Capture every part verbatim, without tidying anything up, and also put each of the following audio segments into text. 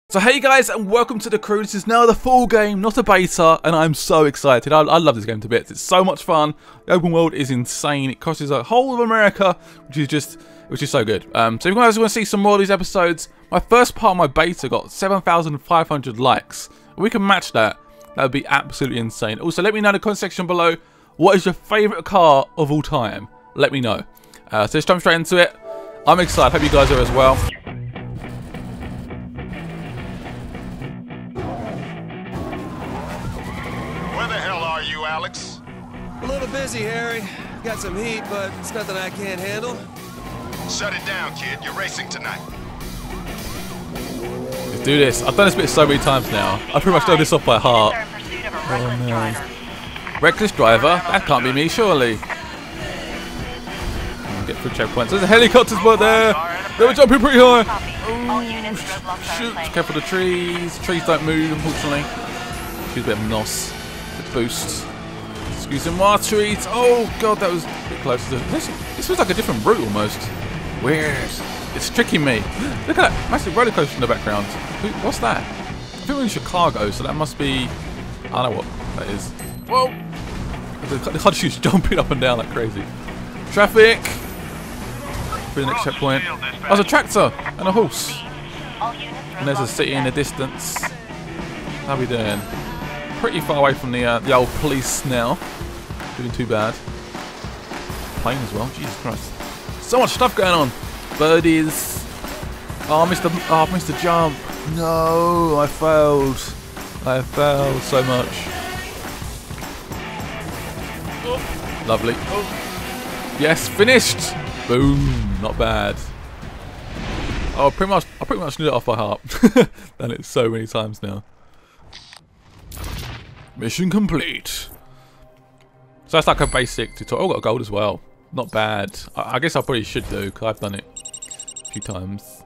So hey guys, and welcome to The Crew. This is now the full game, not a beta, and I'm so excited. I, I love this game to bits. It's so much fun. The open world is insane. It crosses the whole of America, which is just, which is so good. Um, so if you guys want to see some more of these episodes, my first part of my beta got seven thousand five hundred likes. If we can match that, that would be absolutely insane. Also, let me know in the comment section below, what is your favourite car of all time? Let me know. Uh, so let's jump straight into it. I'm excited. Hope you guys are as well. You, Alex? A little busy, Harry. Got some heat, but it's nothing I can't handle. Shut it down, kid. You're racing tonight. Let's do this. I've done this bit so many times now. I pretty much know this off by heart. Oh no. Reckless driver? That can't be me, surely. Get through checkpoints. There's a helicopter spot there. They were jumping pretty high. Oh, shoot. Careful the trees. Trees don't move, unfortunately. She's a bit of nos. Boost. Excuse me, more trees. Oh god, that was a bit close to this. This was like a different route almost. Weird. It's tricking me. Look at that massive roller coaster in the background. What's that? I think we're in Chicago, so that must be. I don't know what that is. Whoa! The car shoots jumping up and down like crazy. Traffic. For the next checkpoint. Oh, there's a tractor and a horse. And there's a city in the distance. How are we doing? Pretty far away from the uh, the old police now. Doing too bad. Plane as well. Jesus Christ. So much stuff going on. Birdies. Oh, I missed the oh, I missed the jump. No, I failed. I failed so much. Oh, lovely. Oh. Yes, finished. Boom. Not bad. Oh, pretty much. I pretty much knew it off by heart. Done it so many times now. Mission complete. So that's like a basic tutorial. Oh, got a gold as well. Not bad. I, I guess I probably should do because I've done it a few times.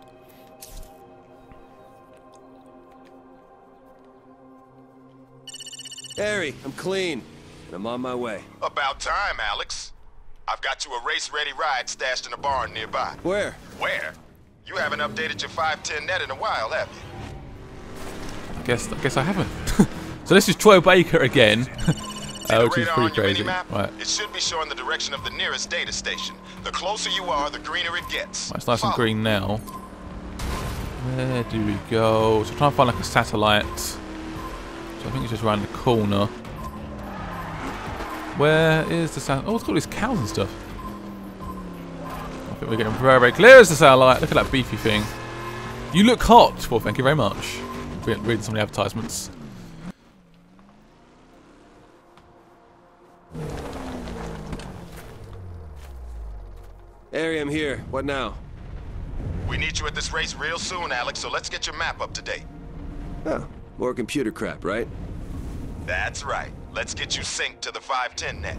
Harry, I'm clean. And I'm on my way. About time, Alex. I've got you a race-ready ride stashed in a barn nearby. Where? Where? You haven't updated your five ten net in a while, have you? I guess I guess I haven't. So this is Troy Baker again, uh, which is pretty crazy. Right. It should be showing the direction of the nearest data station. The closer you are, the greener it gets. Right, it's nice and green now. Where do we go? So I'm trying to find like a satellite. So I think it's just around the corner. Where is the satellite? Oh, it's got all these cows and stuff. I think we're getting very, very clear as the satellite. Look at that beefy thing. You look hot. Well, thank you very much. Reading some of the advertisements. Harry, I'm here. What now? We need you at this race real soon, Alex, so let's get your map up to date. Oh, more computer crap, right? That's right. Let's get you synced to the five ten net.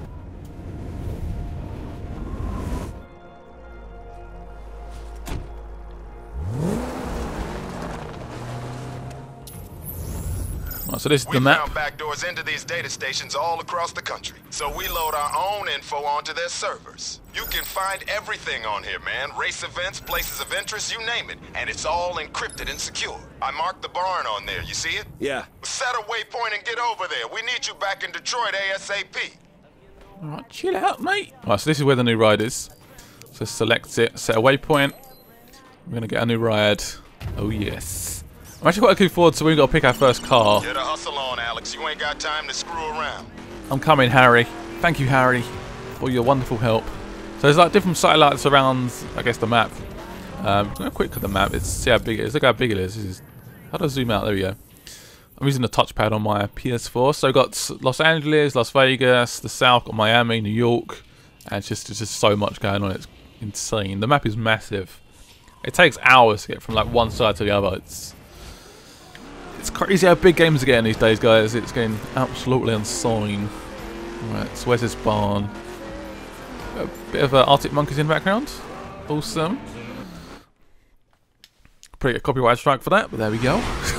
Right, so this is we the map. found backdoors into these data stations all across the country, so we load our own info onto their servers. You can find everything on here, man. Race events, places of interest, you name it. And it's all encrypted and secure. I marked the barn on there, you see it? Yeah. Set a waypoint and get over there. We need you back in Detroit ASAP. Alright, chill out, mate. Right, so this is where the new ride is. So select it, set a waypoint. We're going to get a new ride. Oh, yes. I'm actually quite looking forward to when we got to pick our first car. Get a hustle on, Alex. You ain't got time to screw around. I'm coming, Harry. Thank you, Harry, for your wonderful help. So there's like different satellites around, I guess, the map. Um, I'm going to quick look at the map. It's see how big it is. Look how big it is. This is. How do I zoom out? There we go. I'm using the touchpad on my P S four. So I've got Los Angeles, Las Vegas, the South, got Miami, New York, and it's just it's just so much going on. It's insane. The map is massive. It takes hours to get from like one side to the other. It's It's crazy how big games are getting these days, guys. It's getting absolutely insane. Right, so where's this barn? A bit of uh, Arctic Monkeys in the background. Awesome. Pretty a copyright strike for that, but there we go.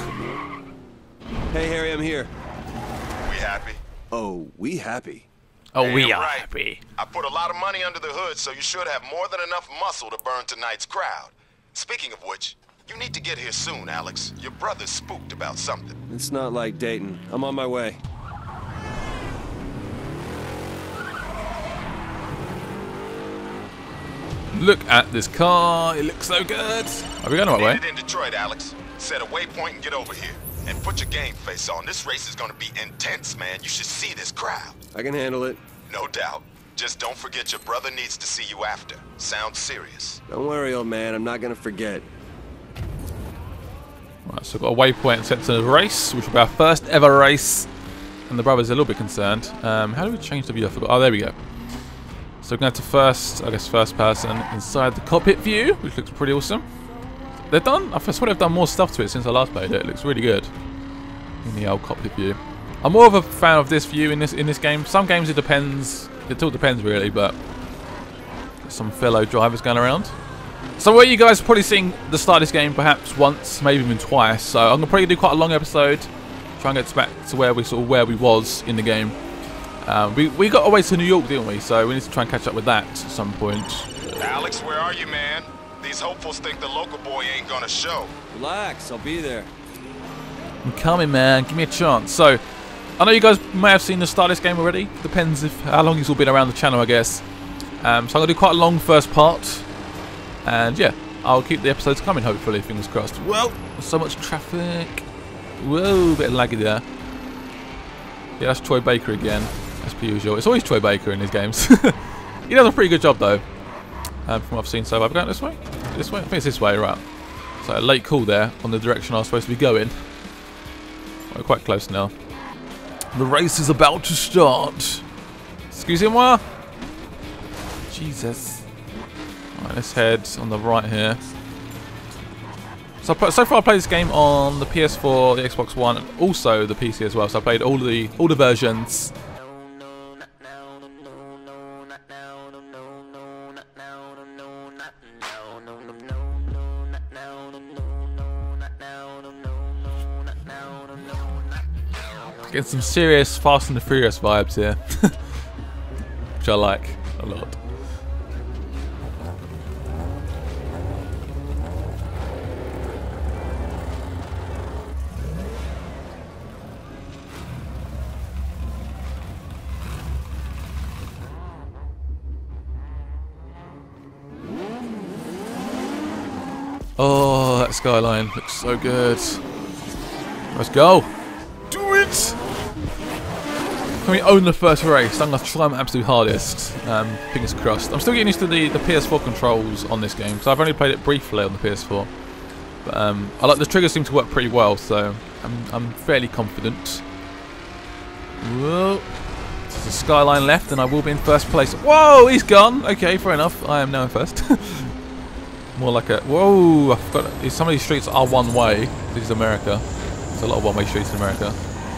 Hey, Harry, I'm here. We happy? Oh, we happy. Oh, Damn we are right. happy. I put a lot of money under the hood, so you should have more than enough muscle to burn tonight's crowd. Speaking of which, You need to get here soon, Alex. Your brother's spooked about something. It's not like Dayton. I'm on my way. Look at this car. It looks so good. Are we going the right way? Meet it in Detroit, Alex. Set a waypoint and get over here. And put your game face on. This race is going to be intense, man. You should see this crowd. I can handle it. No doubt. Just don't forget your brother needs to see you after. Sounds serious. Don't worry, old man. I'm not gonna forget. Right, so we've got a waypoint set to the race, which will be our first ever race. And the brother's a little bit concerned. Um, how do we change the view? I forgot. Oh, there we go. So we're going to first, I guess, first person inside the cockpit view, which looks pretty awesome. They've done, I swear they've done more stuff to it since I last played it. It looks really good in the old cockpit view. I'm more of a fan of this view in this in this game. Some games it depends. It all depends really, but there's some fellow drivers going around. So where you guys have probably seen the start of this game perhaps once, maybe even twice. So I'm gonna probably do quite a long episode, try and get back to where we sort of where we was in the game. Um, we we got away to New York, didn't we? So we need to try and catch up with that at some point. Alex, where are you, man? These hopefuls think the local boy ain't gonna show. Relax, I'll be there. I'm coming, man. Give me a chance. So I know you guys may have seen the start of this game already. Depends if how long you've all been around the channel, I guess. Um, so I'm gonna do quite a long first part, and yeah, I'll keep the episodes coming. Hopefully, fingers crossed. Well, so much traffic. Whoa, bit of laggy there. Yeah, that's Troy Baker again, as per usual. It's always Troy Baker in these games. He does a pretty good job though, um, from what I've seen so far. Going this way, this way. I think it's this way, right? So a late call there on the direction I was supposed to be going. We're quite close now. The race is about to start. Excusez-moi. Jesus. Right, let's head on the right here. So, so far I played this game on the P S four, the Xbox One, and also the P C as well. So I played all the all the versions. Getting some serious Fast and the Furious vibes here, which I like a lot. Oh, that skyline looks so good. Let's go. Do it! Can we own the first race? I'm going to try my absolute hardest. Um, fingers crossed. I'm still getting used to the, the P S four controls on this game, so I've only played it briefly on the P S four. But um, I like the triggers seem to work pretty well, so I'm, I'm fairly confident. Whoa. There's a skyline left, and I will be in first place. Whoa, he's gone. Okay, fair enough. I am now in first. More like a... Whoa, I forgot. Some of these streets are one way. This is America. There's a lot of one-way streets in America.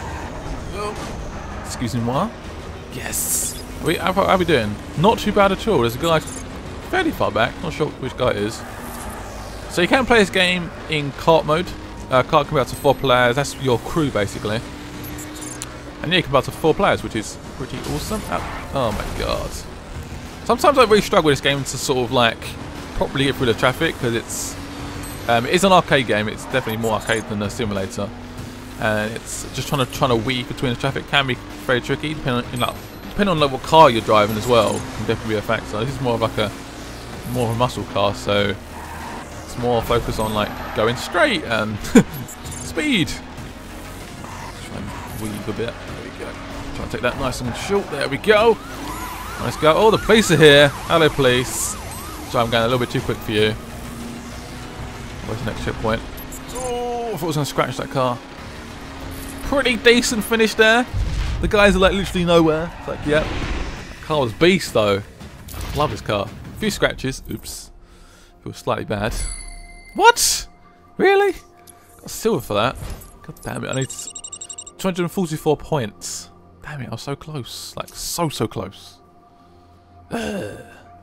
Excuse me, moi. Yes. We, how, how are we doing? Not too bad at all. There's a guy fairly far back. Not sure which guy it is. So you can play this game in kart mode. Uh, kart can be up to four players. That's your crew, basically. And yeah, you can be up to four players, which is pretty awesome. Oh, oh my god. Sometimes I really struggle with this game to sort of like properly get through the traffic, because it's um, it is an arcade game. It's definitely more arcade than a simulator, and it's just trying to trying to weave between the traffic can be very tricky. Depending on, you know, depending on like what car you're driving as well, can definitely be a factor. This is more of like a more of a muscle car, so it's more focused on like going straight and speed. Try and weave a bit. There we go. Try and take that nice and short. There we go. Let's go. Oh, the police are here. Hello, police. So I'm going a little bit too quick for you. Where's the next checkpoint? Oh, I thought I was going to scratch that car. Pretty decent finish there. The guys are like literally nowhere. It's like, yep. Car was beast though. Love this car. A few scratches. Oops. Feels slightly bad. What? Really? Got silver for that. God damn it. I need two hundred forty-four points. Damn it. I was so close. Like so, so close. Ugh.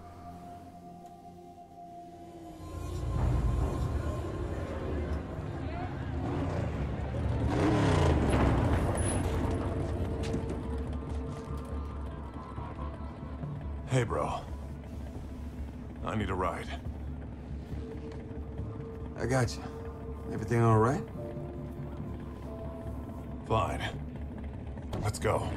Hey, bro. I need a ride. I got you. Everything all right? Fine. Let's go.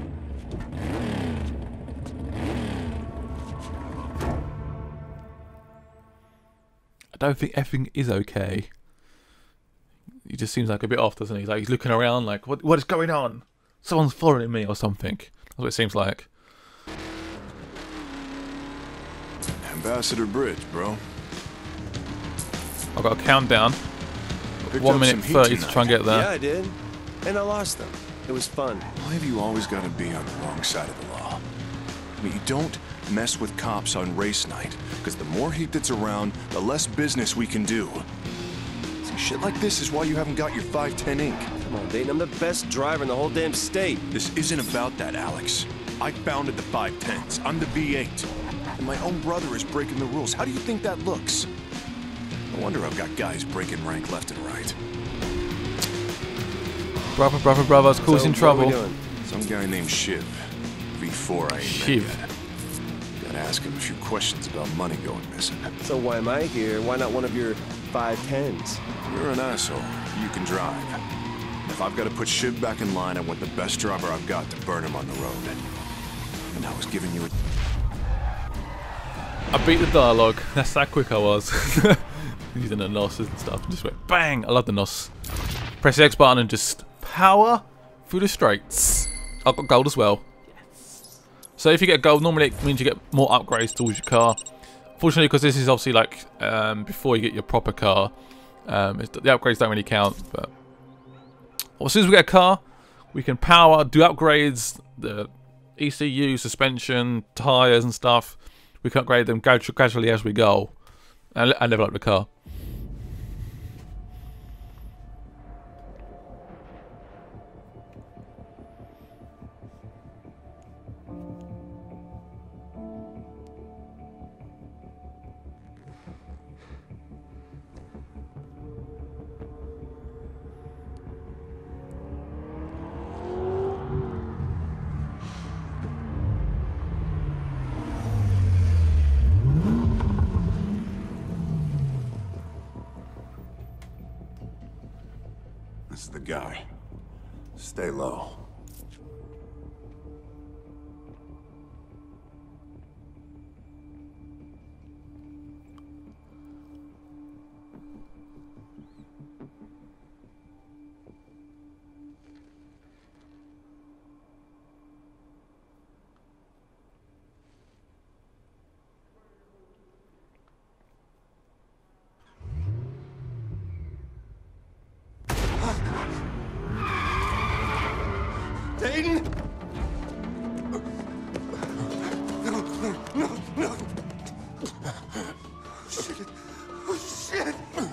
I don't think everything is okay. He just seems like a bit off, doesn't he? He's like he's looking around like, what what is going on? Someone's following me or something. That's what it seems like. Ambassador Bridge, bro. I've got a countdown. Picked One up minute some heat thirty to tonight. try and get there. Yeah, I did. And I lost them. It was fun. Why have you always got to be on the wrong side of the law? I mean, you don't mess with cops on race night, because the more heat that's around, the less business we can do. See, shit like this is why you haven't got your five ten ink. Come on, Dayton. I'm the best driver in the whole damn state. This isn't about that, Alex. I founded the five tens. I'm the V eight. And my own brother is breaking the rules. How do you think that looks? No wonder I've got guys breaking rank left and right. Brother, brother, brother's causing So, what are we trouble. doing? Some guy named Shiv. V four I ain't Shiv. met yet. Gotta ask him a few questions about money going missing. So why am I here? Why not one of your five tens? You're an asshole. You can drive. If I've got to put Shiv back in line, I want the best driver I've got to burn him on the road. And I was giving you a... I beat the dialogue. That's how quick I was. Using the N O S and stuff. Just went bang. I love the N O S. Press the X button and just power through the straights. I've got gold as well. Yes. So if you get gold, normally it means you get more upgrades towards your car. Fortunately, because this is obviously like um, before you get your proper car, um, it's, the upgrades don't really count. But well, as soon as we get a car, we can power, do upgrades, the E C U, suspension, tyres and stuff. We can upgrade them gradually as we go and, and level up the car. This is the guy. Stay low. Dayton! No, no, no, no! Shit! Oh, shit!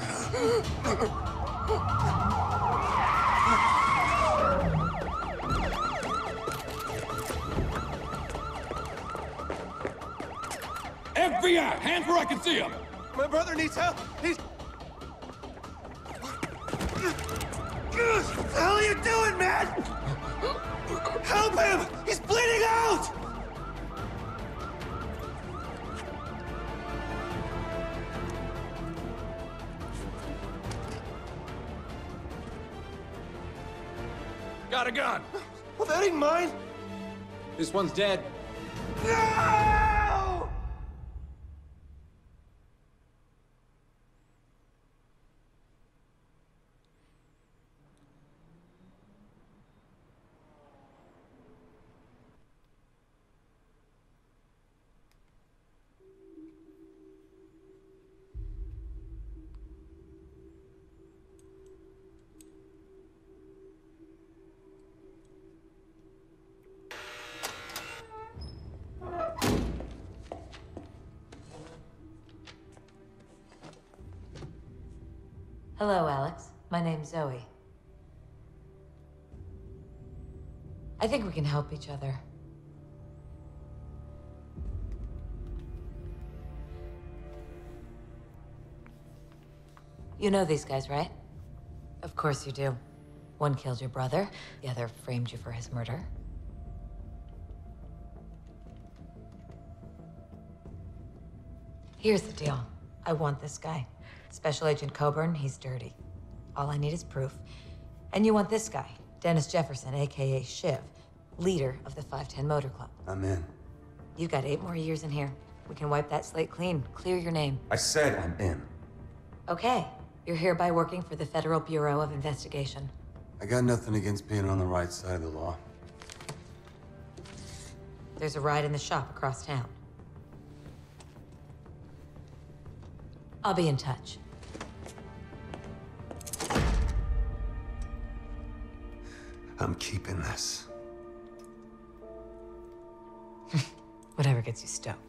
F B I! Hands where I can see them! My brother needs help! He's... What the hell are you doing, man? Help him! He's bleeding out! Got a gun! Well, that ain't mine! This one's dead. No! Hello, Alex. My name's Zoe. I think we can help each other. You know these guys, right? Of course you do. One killed your brother, the other framed you for his murder. Here's the deal. I want this guy. Special Agent Coburn, he's dirty. All I need is proof. And you want this guy, Dennis Jefferson, aka Shiv, leader of the five ten Motor Club. I'm in. You've got eight more years in here. We can wipe that slate clean, clear your name. I said I'm in. Okay. You're hereby working for the Federal Bureau of Investigation. I got nothing against being on the right side of the law. There's a ride in the shop across town. I'll be in touch. I'm keeping this. Whatever gets you stoked.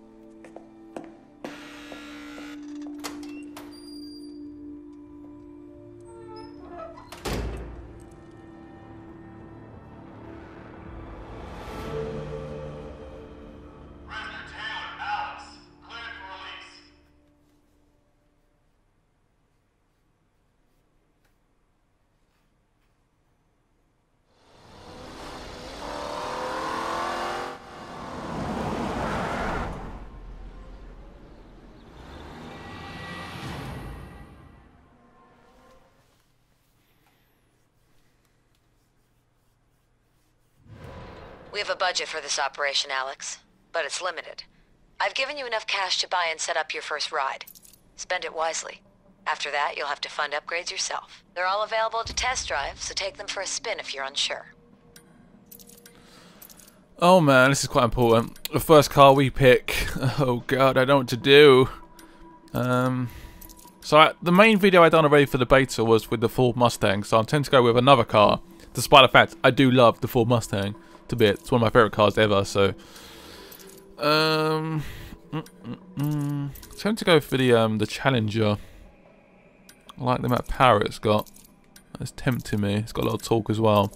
We have a budget for this operation, Alex, but it's limited. I've given you enough cash to buy and set up your first ride. Spend it wisely. After that, you'll have to fund upgrades yourself. They're all available to test drive, so take them for a spin if you're unsure. Oh man, this is quite important. The first car we pick. Oh god, I don't know what to do. Um, so I, the main video I done already for the beta was with the Ford Mustang, so I intend to go with another car, despite the fact I do love the Ford Mustang. To bit. It's one of my favourite cars ever, so um mm, mm, mm. I'm going to go for the um the Challenger. I like the amount of power it's got. It's tempting me. It's got a lot of torque as well.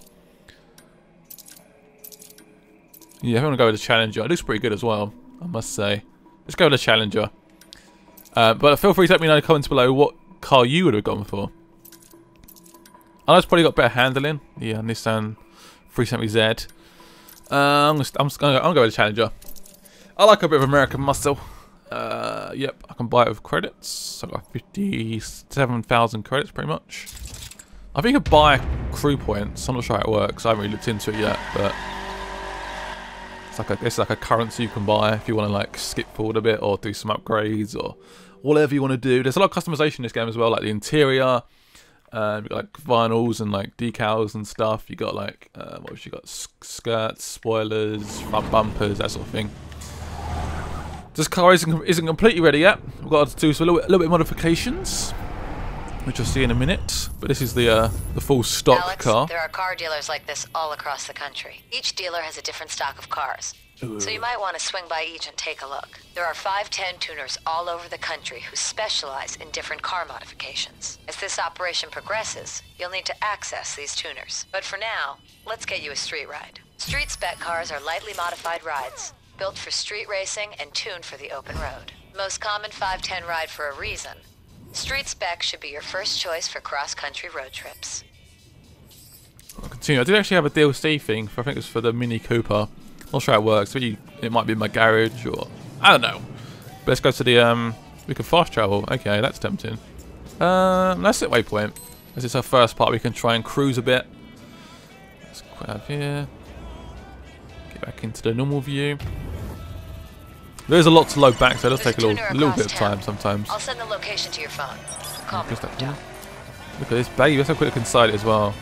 Yeah, I'm gonna go with the Challenger. It looks pretty good as well, I must say. Let's go with the Challenger. Uh, but feel free to let me know in the comments below what car you would have gone for. I know it's probably got better handling. Yeah, Nissan three seventy Z. Uh, I'm, just, I'm, just gonna, I'm gonna go with the Challenger. I like a bit of American muscle. Uh, yep, I can buy it with credits. So I got fifty-seven thousand credits pretty much. I think you can buy crew points. I'm not sure how it works. I haven't really looked into it yet, but it's like a, it's like a currency you can buy if you want to like skip forward a bit or do some upgrades or whatever you want to do. There's a lot of customization in this game as well, like the interior. Um, you got like vinyls and like decals and stuff. You got like uh, what have you got? Skirts, spoilers, front bumpers, that sort of thing. This car isn't isn't completely ready yet. We've got to do some a little, a little bit of modifications, which you'll see in a minute. But this is the uh, the full stock Alex, car. There are car dealers like this all across the country. Each dealer has a different stock of cars. Ooh. So you might want to swing by each and take a look. There are five ten tuners all over the country who specialize in different car modifications. As this operation progresses, you'll need to access these tuners. But for now, let's get you a street ride. Street spec cars are lightly modified rides, built for street racing and tuned for the open road. Most common five ten ride for a reason. Street spec should be your first choice for cross-country road trips. I'll continue. I did actually have a D L C thing, for, I think it was for the Mini Cooper. Not sure how it works. Maybe it might be in my garage or I don't know. But let's go to the um. We can fast travel. Okay, that's tempting. Um, that's it. Waypoint. This is our first part. We can try and cruise a bit. Let's quit out here. Get back into the normal view. There's a lot to load back, so it does take a little, a little bit of time sometimes. I'll send the location to your phone. Call me. Look at this baggy. Let's have a quick look inside it as well.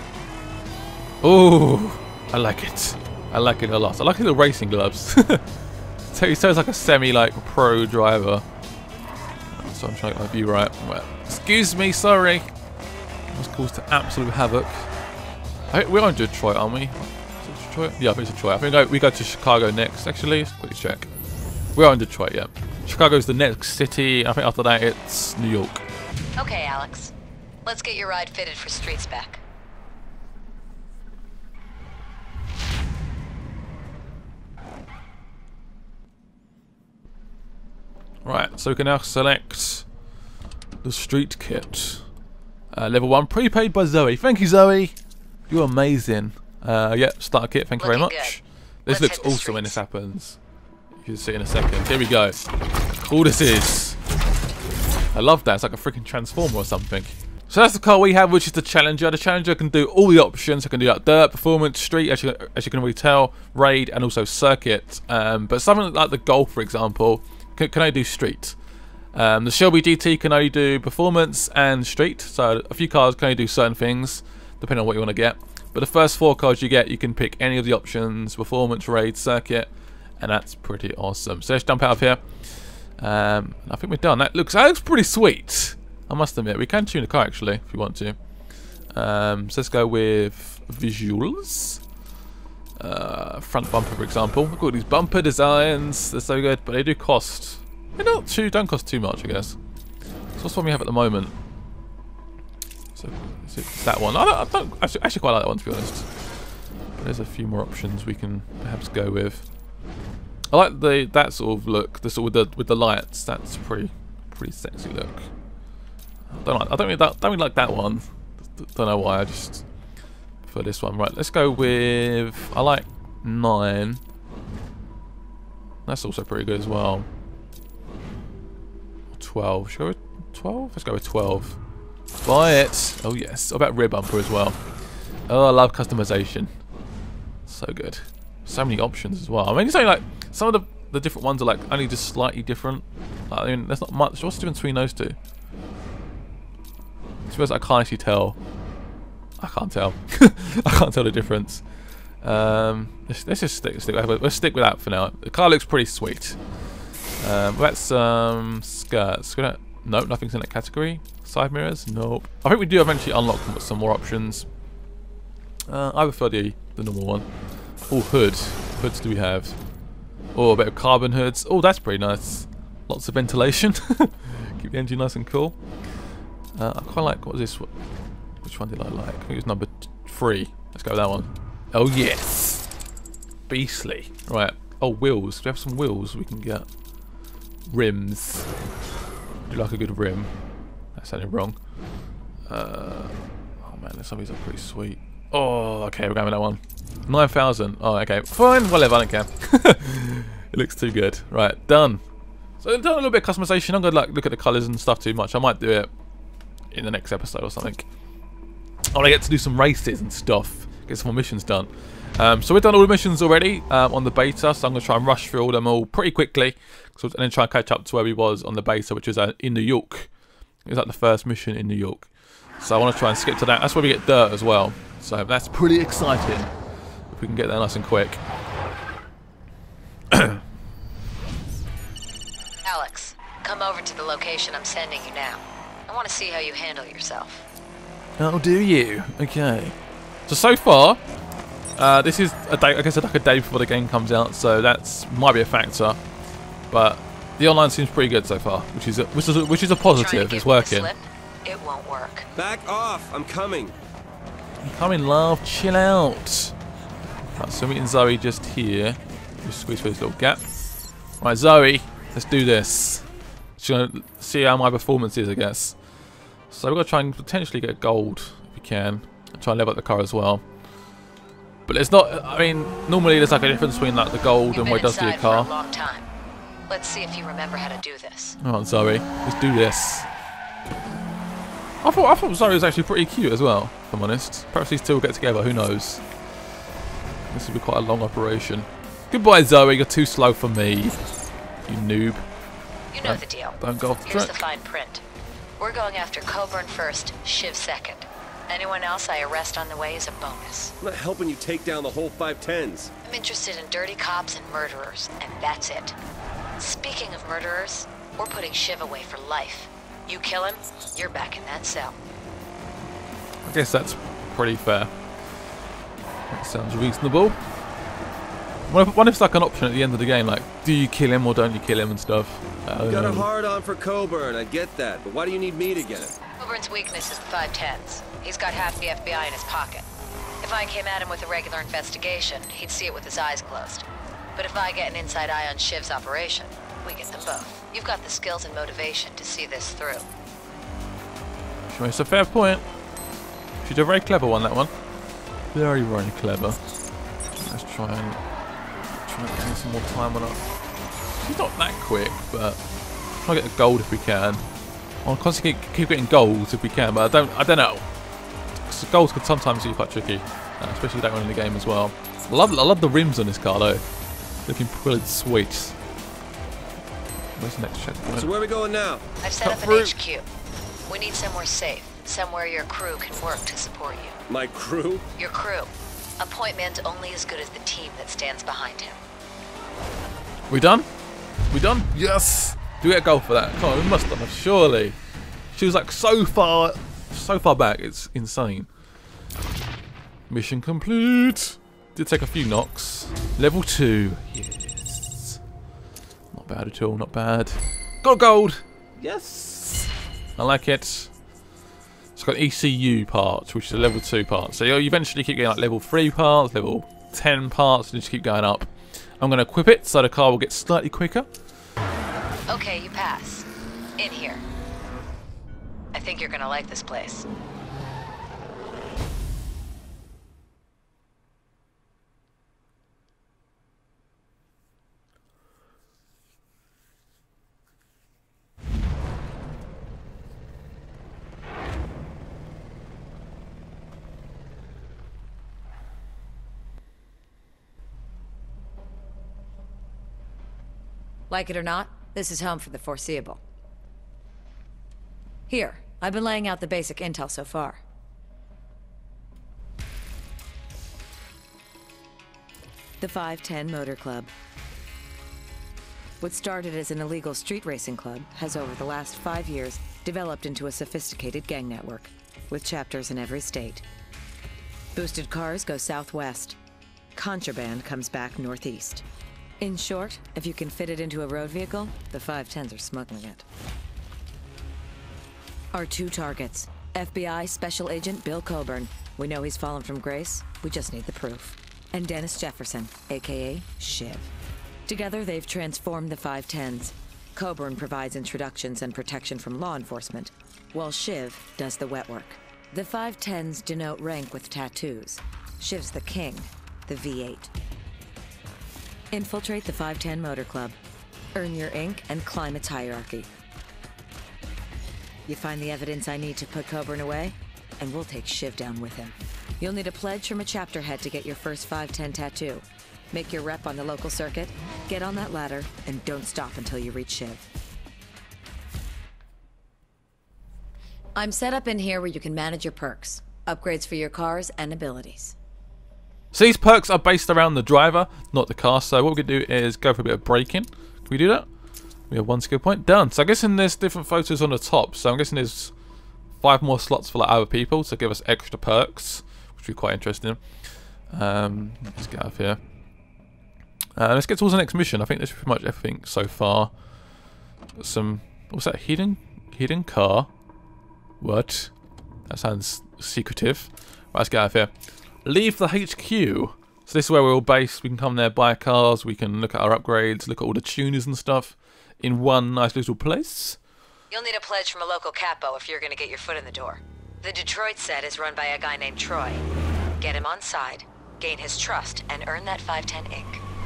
Oh, I like it. I like it a lot. I like his little racing gloves. So he sounds like a semi like pro driver. So I'm trying to get my view right. Well, excuse me, sorry. That's caused absolute havoc. I, we're on Detroit, aren't we? Is it Detroit? Yeah, I think it's Detroit. I think we go, we go to Chicago next. Actually, let's quickly check. We're on Detroit, yeah. Chicago's the next city. I think after that it's New York. Okay, Alex. Let's get your ride fitted for street spec. Right, so we can now select the street kit. Uh, level one, prepaid by Zoe. Thank you, Zoe. You're amazing. Uh, yeah, starter kit. Thank you very much. Good. This Let's looks awesome when this happens. You can see in a second. Here we go. All this is. I love that. It's like a freaking transformer or something. So that's the car we have, which is the Challenger. The Challenger can do all the options. It can do like dirt, performance, street, as you, as you can already tell, raid, and also circuit. Um, but something like the Golf, for example, can, can only do street. Um, the Shelby G T can only do performance and street. So a few cars can only do certain things, depending on what you want to get. But the first four cars you get, you can pick any of the options: performance, raid, circuit, and that's pretty awesome. So let's jump out of here. Um, I think we're done. That looks that looks pretty sweet, I must admit. We can tune the car actually if you want to. Um, so let's go with visuals. Uh, front bumper, for example. Look at all these bumper designs. They're so good, but they do cost. They're not too. Don't cost too much, I guess. So what's one we have at the moment? So it's that one. I don't, I don't actually, actually quite like that one, to be honest. But there's a few more options we can perhaps go with. I like the that sort of look. The sort of with the with the lights. That's pretty pretty sexy look. I don't like. I don't really that. Don't really like that one. Don't know why. I just prefer this one. Right. Let's go with. I like nine. That's also pretty good as well. twelve. Should we go with twelve? Let's go with twelve. Buy it. Oh yes. What about rear bumper as well? Oh, I love customization. So good. So many options as well. I mean, it's only like some of the the different ones are like only just slightly different. Like, I mean, there's not much. What's the difference between those two? I suppose I can't actually tell. I can't tell. I can't tell the difference. Um, let's, let's just stick. stick let's stick with that for now. The car looks pretty sweet. Um, that's some um, skirts. Gonna, nope, nothing's in that category. Side mirrors, nope. I think we do eventually unlock them with some more options. Uh, I prefer the the normal one. Oh, hood. Hoods do we have? Oh, a bit of carbon hoods. Oh, that's pretty nice. Lots of ventilation. Keep the engine nice and cool. Uh, I quite like, what was this? Which one did I like? I think it was number three. Let's go with that one. Oh, yes. Beastly. Right. Oh, wheels. Do we have some wheels we can get? Rims. Do you like a good rim? That sounded wrong. Uh, oh, man, there's some of these are pretty sweet. Oh, okay, we're going with that one. nine thousand. Oh, okay. Fine, whatever, I don't care. It looks too good. Right, done. So I've done a little bit of customization. I'm going to like look at the colours and stuff too much. I might do it in the next episode or something. I want to get to do some races and stuff. Get some more missions done. Um, so we've done all the missions already um, on the beta. So I'm going to try and rush through all them all pretty quickly. So, and then try and catch up to where we was on the beta, which was uh, in New York. It was like the first mission in New York. So I want to try and skip to that. That's where we get dirt as well. So that's pretty exciting. If we can get there nice and quick. Alex, come over to the location I'm sending you now. I want to see how you handle yourself. Oh, do you? Okay. So, so far, uh, this is a day, I guess it's like a day before the game comes out, so that's might be a factor. But the online seems pretty good so far, which is a, which is a, which is a positive. It's working. Slip, it won't work. Back off! I'm coming. Come in, love. Chill out. Right, so we're meeting Zoe just here. Just squeeze through this little gap. Right, Zoe, let's do this. Just gonna see how my performance is, I guess. So we're gonna try and potentially get gold if we can. And try and level up the car as well. But it's not. I mean, normally there's like a difference between like the gold You've and what it does to your car. For a long time. Let's see if you remember how to do this. Come on, Zoe. Let's do this. I thought I thought Zoe was actually pretty cute as well, if I'm honest. Perhaps these two will get together, who knows. This will be quite a long operation. Goodbye, Zoe, you're too slow for me. You noob. You know the deal. Don't go off the Here's track. the fine print. We're going after Coburn first, Shiv second. Anyone else I arrest on the way is a bonus. I'm not helping you take down the whole five tens. I'm interested in dirty cops and murderers, and that's it. Speaking of murderers, we're putting Shiv away for life. You kill him, you're back in that cell. I guess that's pretty fair. That sounds reasonable. What if, what if it's like an option at the end of the game, like, do you kill him or don't you kill him and stuff? Uh, You got a hard on for Coburn, I get that, but why do you need me to get him? Coburn's weakness is the five tens. He's got half the F B I in his pocket. If I came at him with a regular investigation, he'd see it with his eyes closed. But if I get an inside eye on Shiv's operation, we get them both. You've got the skills and motivation to see this through. Sure, it's a fair point. She's a very clever one, that one. Very, very clever. Let's try and try and gain some more time on her. She's not that quick, but try to get the gold if we can. I'll constantly keep, keep getting goals if we can, but I don't. I don't know. So goals could sometimes be quite tricky, uh, especially later on in the game as well. I love, I love the rims on this car though. Looking pretty sweet. Where's the next checkpoint? So where are we going now? I've set Cut up an through. H Q. We need somewhere safe, somewhere your crew can work to support you. My crew? Your crew. A point man's only as good as the team that stands behind him. We done? We done? Yes! Do we get a goal for that? Come on, we must have, surely. She was like so far, so far back, it's insane. Mission complete! Did take a few knocks. Level two. Yes. Not bad at all, not bad. Got a gold! Yes! I like it. It's got an E C U part, which is a level two part. So you eventually keep getting like level three parts, level ten parts, and you just keep going up. I'm going to equip it so the car will get slightly quicker. Okay, you pass. In here. I think you're gonna like this place. Like it or not, this is home for the foreseeable. Here, I've been laying out the basic intel so far. The five ten Motor Club. What started as an illegal street racing club has over the last five years developed into a sophisticated gang network, with chapters in every state. Boosted cars go southwest. Contraband comes back northeast. In short, if you can fit it into a road vehicle, the five tens are smuggling it. Our two targets. F B I Special Agent Bill Coburn. We know he's fallen from grace. We just need the proof. And Dennis Jefferson, aka Shiv. Together, they've transformed the five tens. Coburn provides introductions and protection from law enforcement, while Shiv does the wet work. The five tens denote rank with tattoos. Shiv's the king, the V eight. Infiltrate the five ten Motor Club. Earn your ink and climb its hierarchy. You find the evidence I need to put Coburn away, and we'll take Shiv down with him. You'll need a pledge from a chapter head to get your first five ten tattoo. Make your rep on the local circuit, get on that ladder, and don't stop until you reach Shiv. I'm set up in here where you can manage your perks, upgrades for your cars, and abilities. So these perks are based around the driver, not the car. So what we can do is go for a bit of braking. Can we do that? We have one skill point. Done. So I'm guessing there's different photos on the top. So I'm guessing there's five more slots for like other people to give us extra perks, which would be quite interesting. Um, let's get out of here. Uh, let's get towards the next mission. I think that's pretty much everything so far. Some, what's that? Hidden, hidden car. What? That sounds secretive. Right, let's get out of here. Leave the H Q. So this is where we're all based. We can come there, buy cars. We can look at our upgrades, look at all the tuners and stuff in one nice little place. You'll need a pledge from a local capo if you're going to get your foot in the door. The Detroit set is run by a guy named Troy. Get him on side, gain his trust, and earn that five ten ink.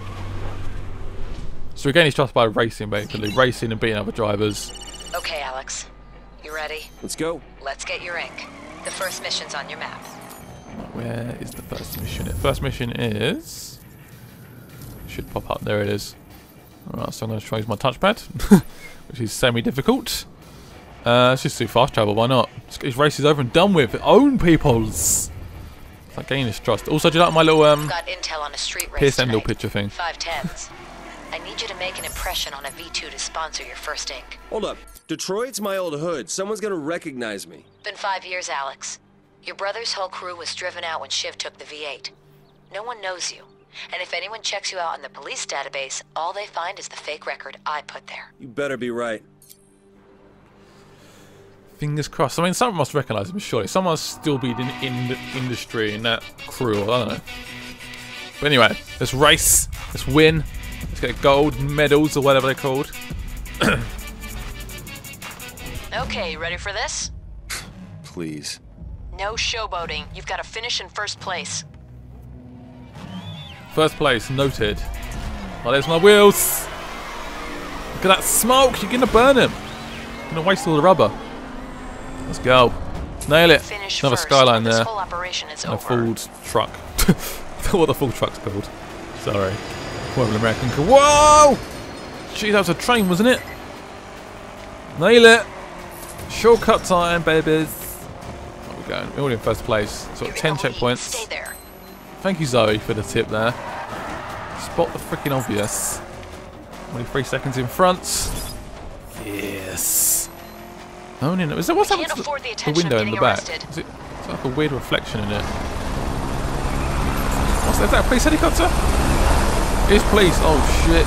So we gain his trust by racing, basically. Racing and beating other drivers. Okay, Alex. You ready? Let's go. Let's get your ink. The first mission's on your map. Where is the first mission? The first mission is... should pop up. There it is. Alright, so I'm going to try use my touchpad, which is semi-difficult. Uh, let's just do fast travel, why not? Let's get these races over and done with. Own peoples! It's like gaining his trust. Also, do you like my little um, Got intel on a street race Pierce Endell tonight. picture thing? five tens. I need you to make an impression on a V two to sponsor your first ink. Hold up. Detroit's my old hood. Someone's gonna recognize me. Been five years, Alex. Your brother's whole crew was driven out when Shiv took the V eight. No one knows you. And if anyone checks you out on the police database, all they find is the fake record I put there. You better be right. Fingers crossed. I mean, someone must recognise him, surely. Someone must still be in, in the industry, in that crew, I don't know. But anyway, let's race. Let's win. Let's get gold medals or whatever they're called. Okay, you ready for this? Please. No showboating. You've got to finish in first place. First place, noted. Oh, there's my wheels. Look at that smoke. You're going to burn them. You're going to waste all the rubber. Let's go. Nail it. Finish Another first, skyline this there. whole operation is And a over. Ford truck. What the full truck's called. Sorry. More of an American car. Whoa! Gee, that was a train, wasn't it? Nail it. Shortcut time, babies. Where are we going? We're all in first place. So got ten checkpoints. Stay there. Thank you, Zoe, for the tip there. Spot the freaking obvious. Only three seconds in front. Yes. Oh, no, no. Is that what's happened to the, the window in the back? Is it it's like a weird reflection in it? What's that? Is that a police helicopter? It is police. Oh shit.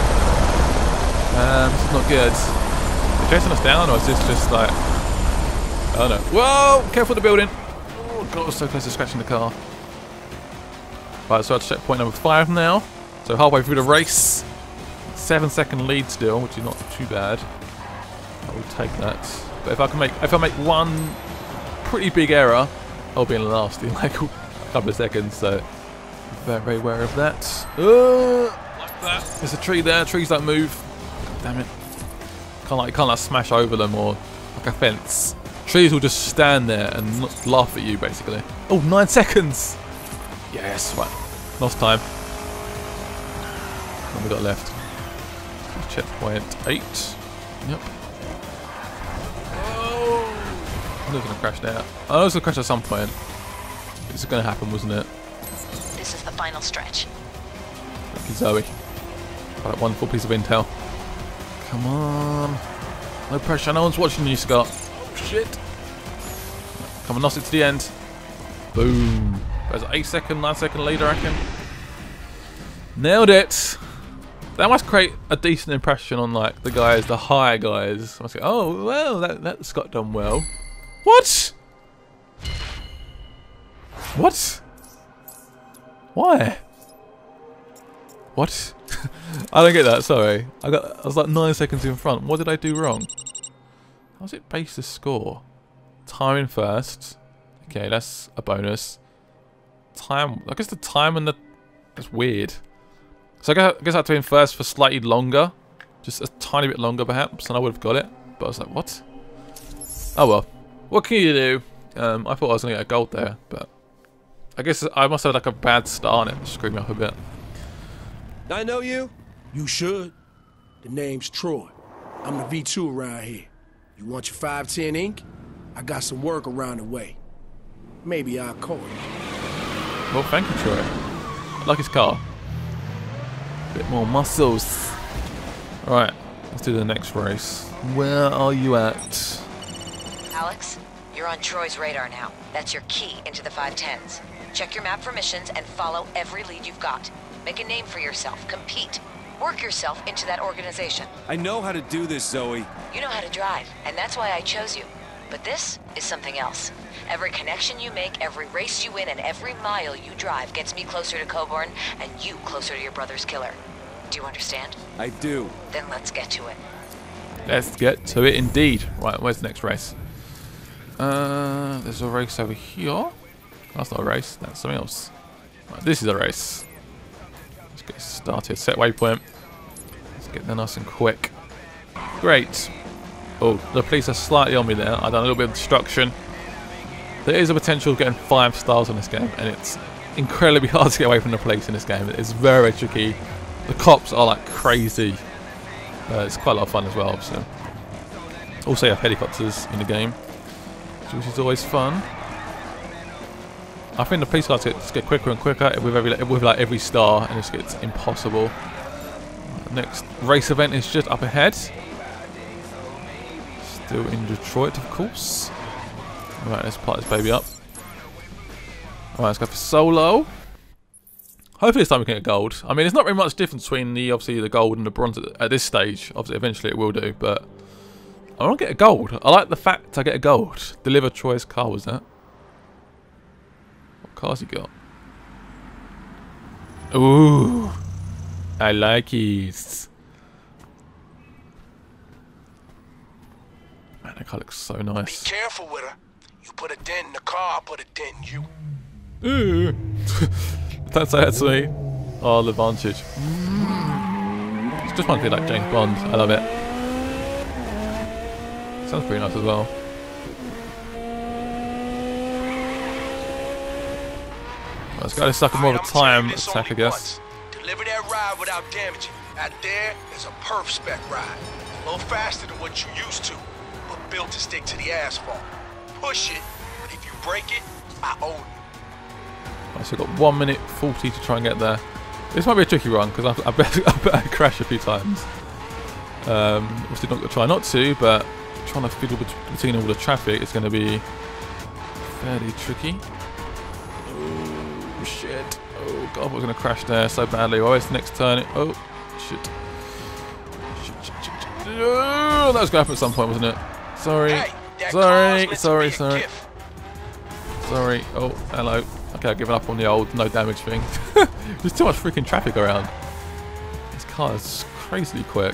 Um, this is not good. Are they chasing us down, or is this just like? Oh no! Whoa! Careful with the building. Oh god, I was so close to scratching the car. Right, so that's checkpoint number five now. So halfway through the race. Seven second lead still, which is not too bad. I will take that. But if I can make if I make one pretty big error, I'll be in last in like a couple of seconds. So very, very aware of that. Uh, like that. There's a tree there. Trees don't move. Damn it! Can't like can't like smash over them or like a fence. Trees will just stand there and laugh at you basically. Oh, nine seconds. Yes, right. Lost time. What have we got left? Checkpoint eight. Yep. Oh! I was going to crash there. I was going to crash at some point. This is going to happen, wasn't it? This is the final stretch. Thank you, Zoe. For that wonderful piece of intel. Come on. No pressure. No one's watching you, Scott. Oh, shit. Come on, lost it to the end. Boom. There's an eight second, nine second lead, I reckon. Nailed it. That must create a decent impression on like the guys, the higher guys. I must go, oh well, that that's got done well. What? What? Why? What? I don't get that. Sorry, I got. I was like nine seconds in front. What did I do wrong? How's it based the score? Timing first. Okay, that's a bonus. Time. I guess the time and the. That's weird. So I guess, I guess I had to be in first for slightly longer. Just a tiny bit longer perhaps, and I would have got it. But I was like, what? Oh well. What can you do? Um, I thought I was going to get a gold there, but I guess I must have like a bad start on it. Screwed me up a bit. I know you? You should. The name's Troy. I'm the V two around here. You want your five ten ink? I got some work around the way. Maybe I'll call you. Well, thank you, Troy. I like his car. Bit more muscles. Alright, let's do the next race. Where are you at? Alex, you're on Troy's radar now. That's your key into the five tens. Check your map for missions and follow every lead you've got. Make a name for yourself. Compete. Work yourself into that organization. I know how to do this, Zoe. You know how to drive, and that's why I chose you. But this is something else. Every connection you make, every race you win, and every mile you drive gets me closer to Coburn and you closer to your brother's killer. Do you understand? I do. Then let's get to it. Let's get to it indeed. Right, where's the next race? Uh, there's a race over here. That's not a race, that's something else. Right, this is a race. Let's get started. Set waypoint. Let's get there nice and quick. Great. Oh, the police are slightly on me there. I've done a little bit of destruction. There is a potential of getting five stars on this game, and it's incredibly hard to get away from the police in this game. It's very, very tricky. The cops are like crazy. Uh, it's quite a lot of fun as well, obviously. Also, you have helicopters in the game, which is always fun. I think the police cars get, just get quicker and quicker with every with like every star, and it just gets impossible. The next race event is just up ahead. Still in Detroit, of course. Right, let's part this baby up. Alright, let's go for solo. Hopefully this time we can get gold. I mean, there's not very much difference between the obviously the gold and the bronze at, at this stage. Obviously, eventually it will do, but I want to get a gold. I like the fact I get a gold. Deliver Troy's car, was that? What car's he got? Ooh, I like it. Man, that car looks so nice. Be careful with her. You put a dent in the car, I'll put a dent in you. Ooh. Don't say that to me. Oh, the advantage. It's just one thing like James Bond. I love it. Sounds pretty nice as well. Let's go. Let's like more of a time attack, I guess. Deliver that ride without damaging. Out there is a perf spec ride. A little faster than what you used to, but built to stick to the asphalt. Push it, but if you break it, I own you. Right, so I've got one minute forty to try and get there. This might be a tricky run because I, I bet I bet I crash a few times. Um, obviously not going to try not to, but trying to fiddle between all the traffic is going to be fairly tricky. Oh shit! Oh god, we're going to crash there so badly. Oh, it's the next turn. Oh shit! Shit, shit, shit, shit. Oh, that was going to happen at some point, wasn't it? Sorry, hey, sorry, sorry, sorry, sorry. Oh, hello. Okay, I've given up on the old no damage thing. There's too much freaking traffic around. This car is crazily quick.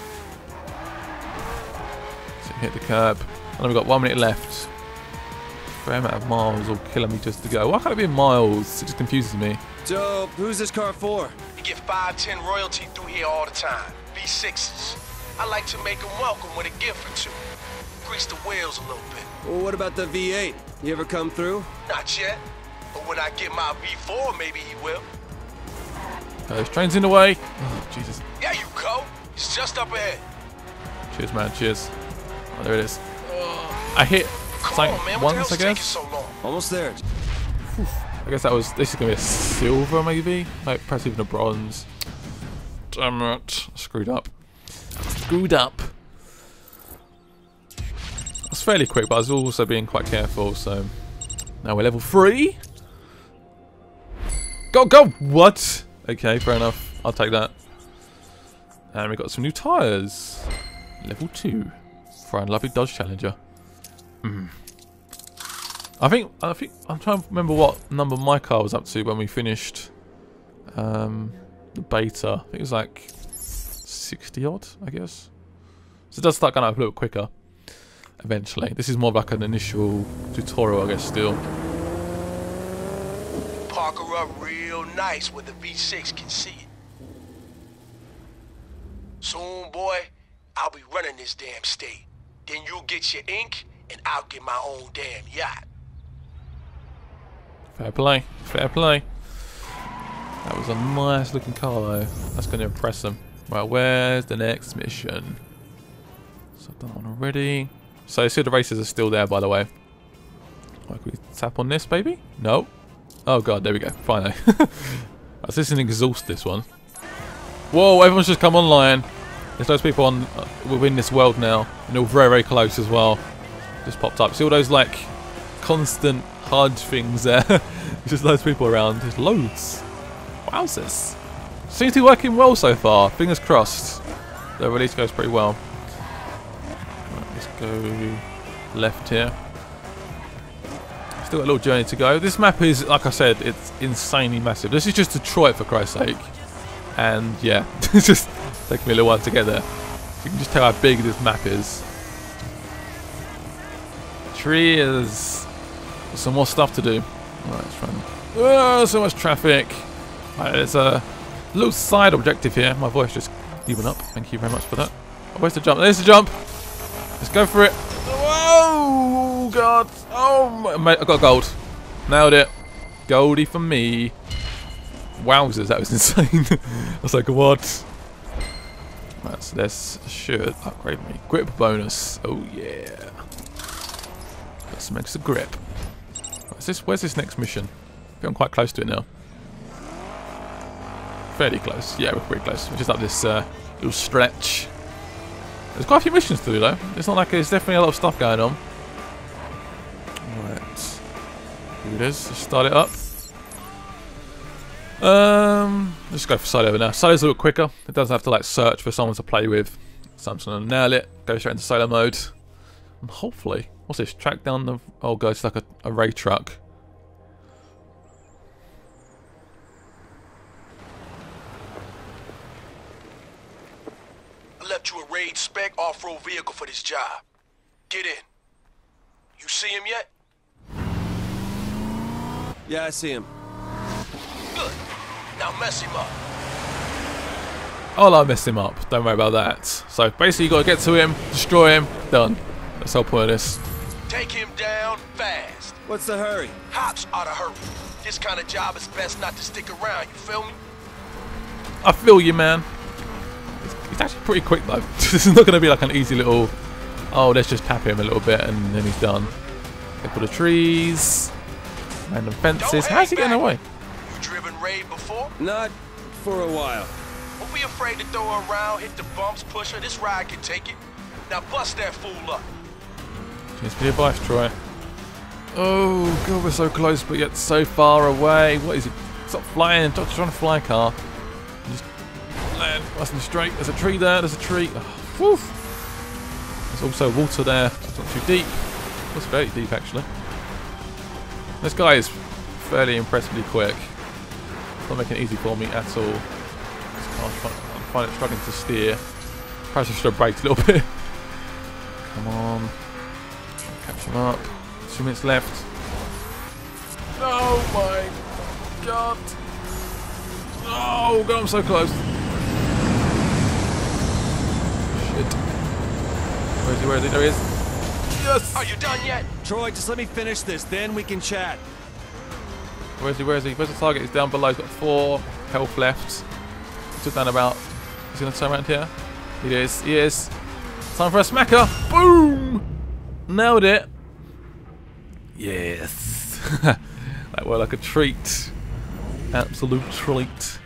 So hit the curb. And we've got one minute left. Fair amount of miles or kilometers to go. Why can't it be in miles? It just confuses me. So, who's this car for? You get five ten royalty through here all the time. V sixes. I like to make them welcome with a gift or two. Grease the wheels a little bit. Well, what about the V eight? You ever come through? Not yet. But when I get my V four, maybe he will. Uh, this train's in the way. Oh, Jesus. Yeah, you go. It's just up ahead. Cheers, man. Cheers. Oh, there it is. Oh, I hit Come on, man. once, I guess. So long? Almost there. I guess that was. This is gonna be a silver, maybe. Like perhaps even a bronze. Damn it! Screwed up. Screwed up. I was fairly quick, but I was also being quite careful. So now we're level three. Go, go! What? Okay, fair enough. I'll take that. And we got some new tyres. Level two for our lovely Dodge Challenger. Mm. I think I think I'm trying to remember what number my car was up to when we finished um, the beta. I think it was like sixty odd, I guess. So it does start going up a little quicker eventually. This is more like an initial tutorial, I guess. Still. Park her up real nice where the V six can see it. Soon, boy, I'll be running this damn state. Then you'll get your ink, and I'll get my own damn yacht. Fair play, fair play. That was a nice looking car though. That's going to impress them. Right, where's the next mission? So I've done one already. So you see the races are still there, by the way. Right, can we tap on this, baby? No. Oh god, there we go. Finally. This is an exhaust, this one. Whoa, everyone's just come online. There's those people on uh, within this world now, and they're all very, very close as well. Just popped up. See all those like constant H U D things there? There's just loads of people around. There's loads. Wowzers. Seems to be working well so far. Fingers crossed. The release goes pretty well. Right, let's go left here. Still got a little journey to go. This map is, like I said, it's insanely massive. This is just Detroit, for Christ's sake. And yeah, it's just taking me a little while to get there. You can just tell how big this map is. Trees. There's some more stuff to do. Alright, let's run. Oh, so much traffic. Right, there's a little side objective here. My voice just even up. Thank you very much for that. Oh, where's the jump? There's the jump. Let's go for it. Whoa, God. Oh, mate, I got gold. Nailed it. Goldie for me. Wowzers, that was insane. I was like, what? Right, so this should upgrade me. Grip bonus. Oh, yeah. Got some extra grip. What's this? Where's this next mission? I think I'm quite close to it now. Fairly close. Yeah, we're pretty close. We're just up this uh, little stretch. There's quite a few missions to do, though. It's not like there's definitely a lot of stuff going on. Right. Here it is. Let's start it up. Um, let's go for solo now. Solo's a little quicker. It doesn't have to like search for someone to play with. So I'm just gonna nail it. Go straight into solo mode. And hopefully, what's this? Track down the. Oh god, it's like a, a raid truck. I left you a raid spec off-road vehicle for this job. Get in. You see him yet? Yeah, I see him. Good. Now mess him up. I'll I mess him up. Don't worry about that. So basically, you got to get to him, destroy him, done. That's the whole point of this. Take him down fast. What's the hurry? Hops ought to hurry. this kind of job, it's best not to stick around, you feel me? I feel you, man. It's, it's actually pretty quick, though. This is not going to be like an easy little, oh, let's just tap him a little bit and then he's done. Couple of trees, random fences. How's he getting away? You driven raid before? Not for a while. Don't be afraid to throw her around, hit the bumps, push her. This ride can take it. Now bust that fool up. Cheers for the advice, Troy. Oh, God, we're so close, but yet so far away. What is it? Stop flying. Stop trying to fly, car. Just land nice and straight. There's a tree there. There's a tree. Oh, whew. There's also water there. It's not too deep. It's very deep, actually. This guy is fairly impressively quick. It's not making it easy for me at all. I find it struggling to steer. Perhaps I should have braked a little bit. Come on. Catch him up. Two minutes left. Oh my god. Oh god, I'm so close. Shit. Where is he? Where is he? There he is. Yes! Are you done yet? Troy, just let me finish this, then we can chat. Where is he? Where is he? Where's the target? He's down below. He's got four health left. He's down about. He's going to turn around here. He is. He is. Time for a smacker. Boom! Nailed it. Yes. That was like a treat. Absolute treat.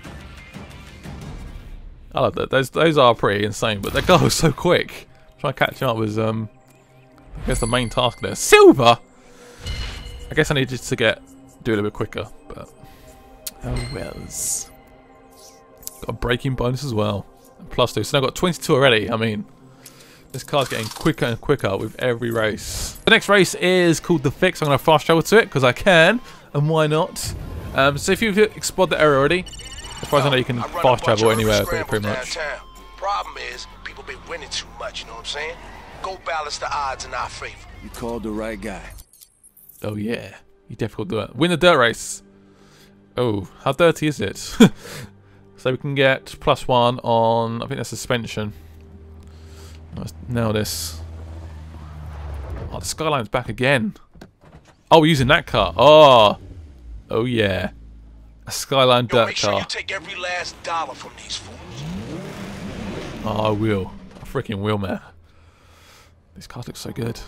I love that. Those those are pretty insane, but that guy was so quick. Trying to catch him up was um I guess the main task there. Silver! I guess I needed to get do a little bit quicker, but oh wells. Got a braking bonus as well. Plus two. So now I've got twenty-two already. I mean, this car's getting quicker and quicker with every race. The next race is called The Fix. I'm going to fast travel to it because I can, and why not? Um, so if you've explored the area already, as far as I know, you can fast travel anywhere pretty much. Downtown. Problem is, people been winning too much, you know what I'm saying? Go balance the odds in our favor. You called the right guy. Oh yeah, you definitely do it. Win the dirt race. Oh, how dirty is it? So we can get plus one on, I think that's suspension. Let's nail this. Oh, the Skyline's back again. Oh, we're using that car. Oh, oh yeah, a Skyline Yo, dirt make sure car. you take every last dollar from these fools. Oh, I will. I freaking will, man. These cars look so good.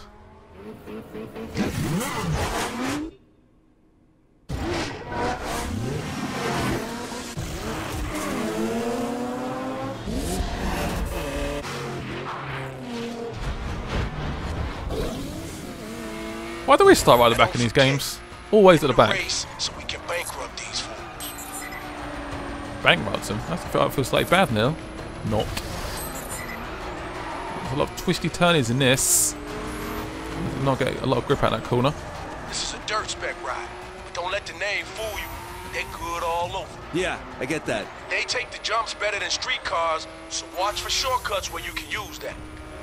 Why do we start right at the back in these games? Always at the back. So we can bankrupt these fools. Bankrupt them? That feels like bad now. Not. There's a lot of twisty turnies in this. Not get a lot of grip out that corner. This is a dirt spec ride, but don't let the name fool you. They're good all over. Yeah, I get that. They take the jumps better than street cars, so watch for shortcuts where you can use that.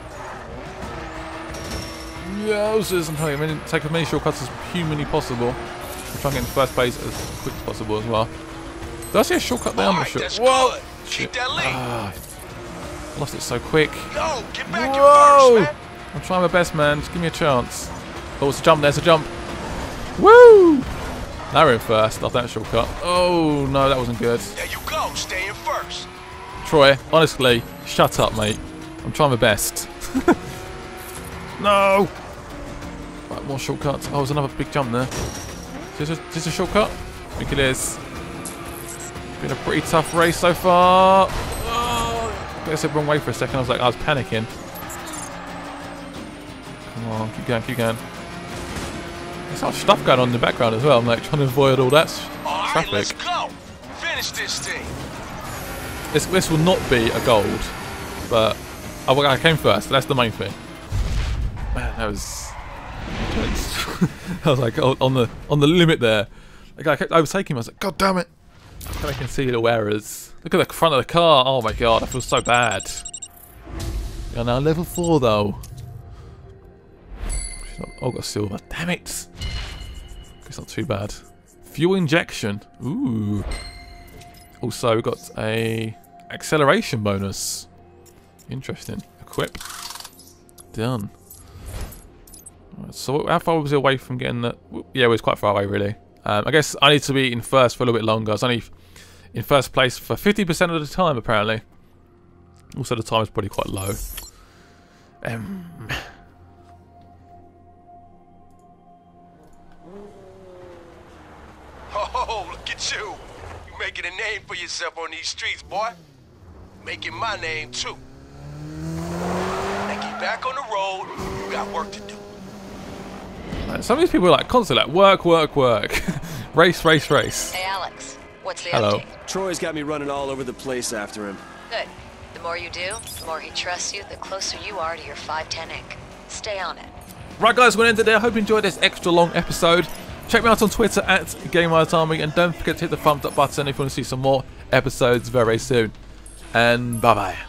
Yeah, this isn't I mean, take as many shortcuts as humanly possible. I'm trying to get into first place as quick as possible as well. Did I see a shortcut there? I'm not sure. Whoa! Good. Keep that lead. Ah, lost it so quick. Yo, get back Whoa! your first, man. I'm trying my best, man. Just give me a chance. Oh, it's a jump. There's a jump. Woo! Now we're in first off that shortcut. Oh, no, that wasn't good. There you go. Stay in first. Troy, honestly, shut up, mate. I'm trying my best. No! Right, more shortcuts. Oh, there's another big jump there. Is this a, is this a shortcut? I think it is. Been a pretty tough race so far. Oh, I guess the wrong way for a second. I was like, I was panicking. Come on, keep going, keep going. There's some stuff going on in the background as well. I'm like trying to avoid all that All right, traffic. let's go. Finish this thing. This, this will not be a gold, but oh, I came first. That's the main thing. Man, that was. I was like oh, on the on the limit there. Like I kept overtaking him. I was like, God damn it! I can see little errors. Look at the front of the car. Oh my god, I feel so bad. We are now level four though. Oh, got silver. Damn it! It's not too bad. Fuel injection. Ooh. Also, we got a acceleration bonus. Interesting. Equip. Done. Right, so how far was it away from getting the... Yeah, it was quite far away, really. Um, I guess I need to be in first for a little bit longer. I was only in first place for fifty percent of the time, apparently. Also, the time is probably quite low. Um... Oh, look at you. You making a name for yourself on these streets, boy. Making my name, too. Now get back on the road. You got work to do. Some of these people are like constantly like work, work, work. Race, race, race. Hey, Alex. What's the Hello. update? Troy's got me running all over the place after him. Good. The more you do, the more he trusts you, the closer you are to your five ten ink. Stay on it. Right, guys, we're going to end it there. I hope you enjoyed this extra long episode. Check me out on Twitter at GameArtArmy, and don't forget to hit the thumbs up button if you want to see some more episodes very soon. And bye-bye.